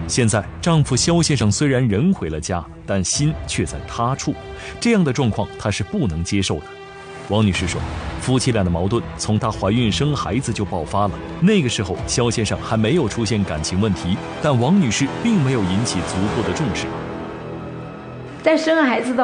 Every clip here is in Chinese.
现在丈夫肖先生虽然人回了家，但心却在他处，这样的状况她是不能接受的。王女士说，夫妻俩的矛盾从她怀孕生孩子就爆发了。那个时候肖先生还没有出现感情问题，但王女士并没有引起足够的重视。 在生孩子的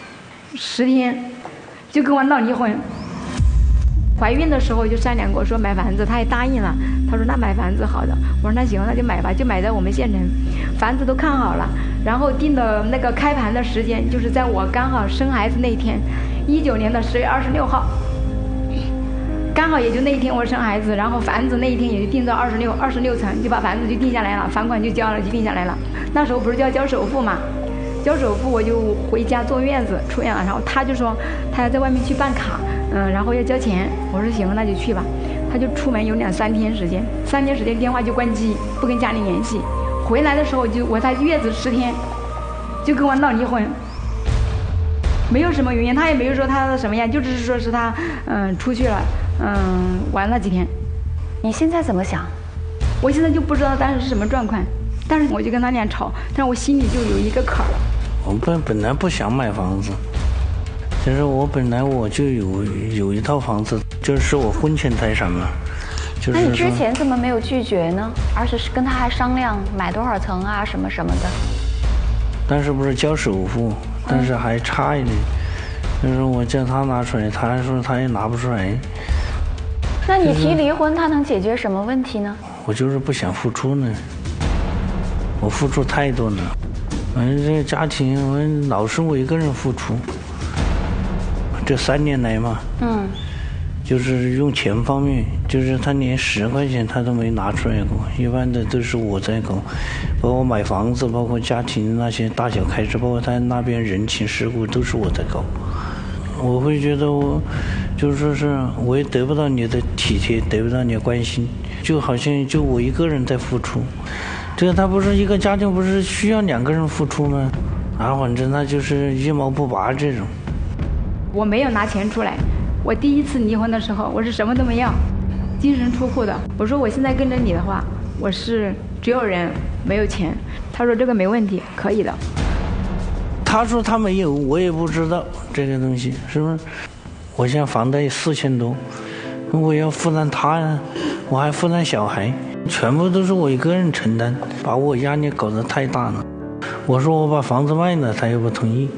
10天就跟我闹离婚。怀孕的时候就商量过说买房子，他也答应了。他说那买房子好的，我说那行那就买吧，就买在我们县城，房子都看好了，然后定的那个开盘的时间就是在我刚好生孩子那天，19年的10月26号，刚好也就那一天我生孩子，然后房子那一天也就定到26层，就把房子就定下来了，房款就交了，就定下来了。那时候不是就要交首付嘛，交首付我就回家坐月子出院了，然后他就说他要在外面去办卡，然后要交钱，我说行那就去吧。他就出门有2-3天时间，3天时间电话就关机，不跟家里联系。回来的时候就我才月子10天，就跟我闹离婚，没有什么原因，他也没有说他什么样，就只是说是他出去了，玩了几天。 你现在怎么想？ 我现在就不知道当时是什么状况，但是我就跟他俩吵，但是我心里就有一个坎儿。 我本来不想买房子，就是我本来我就有一套房子，就是我婚前财产嘛。就是、 那你之前怎么没有拒绝呢？而且是跟他还商量买多少层啊，什么什么的。 但是不是交首付，但是还差一点，就是我叫他拿出来，他还说他也拿不出来。 那你提离婚，他能解决什么问题呢？ 我就是不想付出呢，我付出太多了。这个家庭我老是我一个人付出，这3年来嘛，就是用钱方面，就是他连10块钱他都没拿出来过，一般的都是我在搞，包括买房子，包括家庭那些大小开支，包括他那边人情世故都是我在搞。我会觉得我就是说是我也得不到你的体贴，得不到你的关心，就好像就我一个人在付出。这个他不是一个家庭不是需要2个人付出吗？反正他就是一毛不拔这种。 我没有拿钱出来，我第一次离婚的时候我是什么都没要，净身出户的。我说我现在跟着你的话，我是只有人没有钱。他说这个没问题，可以的。 他说他没有，我也不知道这个东西是不是？我现在房贷4000多，我要负担他呀，我还负担小孩，全部都是我一个人承担，把我压力搞得太大了。我说我把房子卖了，他又不同意。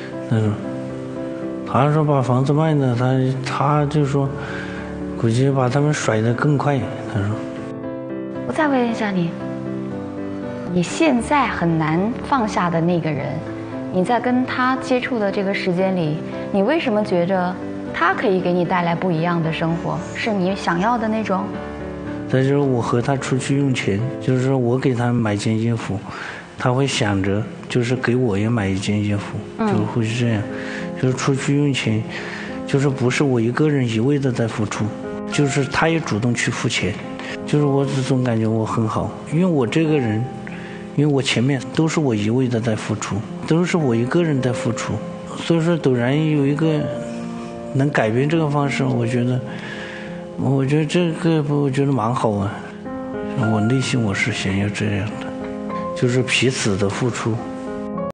他说把房子卖了，他就说估计把他们甩得更快。他说， 我再问一下你，你现在很难放下的那个人，你在跟他接触的这个时间里，你为什么觉着他可以给你带来不一样的生活，是你想要的那种？ 再就是我和他出去用钱，就是说我给他买件衣服，他会想着就是给我也买一件衣服，就会是这样，就是出去用钱，就是不是我一个人一味的在付出，就是他也主动去付钱，就是我这种感觉我很好，因为我这个人，因为我前面都是我一味的在付出，都是我一个人在付出，所以说陡然有一个能改变这个方式，我觉得这个我觉得蛮好啊，我内心我是想要这样的，就是彼此的付出。